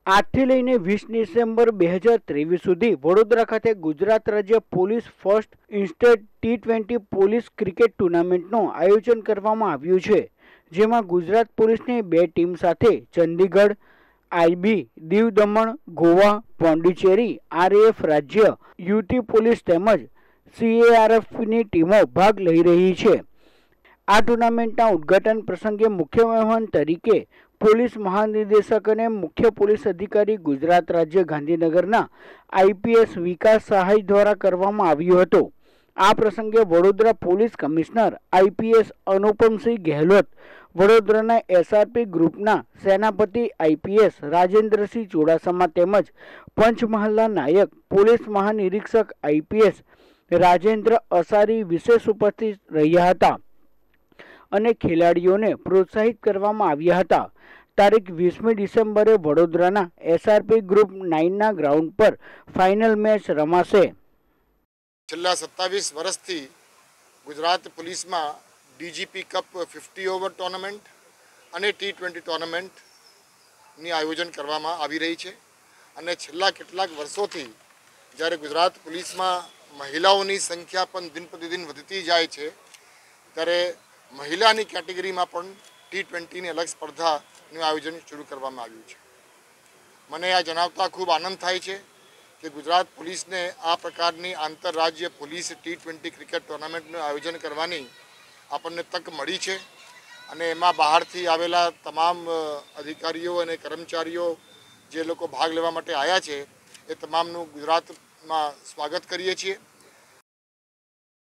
આજથી લઈને 20 ડિસેમ્બર 2023 સુધી વડોદરા ખાતે ગુજરાત રાજ્ય police first interstate T20 police cricket ટુર્નામેન્ટનું આયોજન કરવામાં આવ્યું છે, જેમાં ગુજરાત પોલીસની 2 ટીમ સાથે Chandigarh, IB, Diu Daman, Goa, Pondicherry, RAF રાજ્ય, UT પોલીસ તેમજ CARFની ટીમો ભાગ લઈ રહી છે। આ ટુર્નામેન્ટના ઉદ્ઘાટન પ્રસંગે મુખ્ય મહેમાન તરીકે પોલીસ મહાનિદેશક અને મુખ્ય પોલીસ અધિકારી ગુજરાત રાજ્ય ગાંધીનગરના IPS વિકાસ સહાય દ્વારા કરવામાં આવ્યું હતું। આ પ્રસંગે Vadodara police commissioner IPS Anupamsinh Gehlot, વડોદરાના SRP ગ્રુપના સેનાપતિ IPS રાજેન્દ્રસિંહ ચુડાસમા તેમજ પંચમહાલના નાયક પોલીસ મહાનિરીક્ષક IPS રાજેન્દ્ર અસારી વિશેષ ઉપસ્થિત રહ્યા હતા અને ખેલાડીઓને પ્રોત્સાહિત કરવામાં આવ્યા હતા। તારીખ 20મી ડિસેમ્બરે વડોદરાના SRP ગ્રુપ 9ના ગ્રાઉન્ડ પર ફાઇનલ મેચ રમાશે। છેલ્લા 27 વર્ષથી ગુજરાત પોલીસમાં DGP કપ 50 ઓવર ટુર્નામેન્ટ અને T20 ટુર્નામેન્ટની આયોજન કરવામાં આવી રહી છે અને છેલ્લા કેટલાક વર્ષોથી જ્યારે ગુજરાત પોલીસમાં મહિલાઓની સંખ્યા પણ દિન પ્રતિદિન વધતી જાય છે ત્યારે મહિલાની કેટેગરીમાં પણ T20ની અલગ સ્પર્ધાનું આયોજન શરૂ કરવામાં આવ્યું છે। મને આ જણાવતા ખૂબ આનંદ થાય છે કે ગુજરાત પોલીસને આ પ્રકારની આંતરરાજ્ય પોલીસ T20 ક્રિકેટ ટુર્નામેન્ટનું આયોજન કરવાની આપણને તક મળી છે અને એમાં બહારથી આવેલા તમામ અધિકારીઓ અને કર્મચારીઓ જે લોકો ભાગ લેવા માટે આવ્યા છે એ તમામનું ગુજરાતમાં સ્વાગત કરીએ છીએ।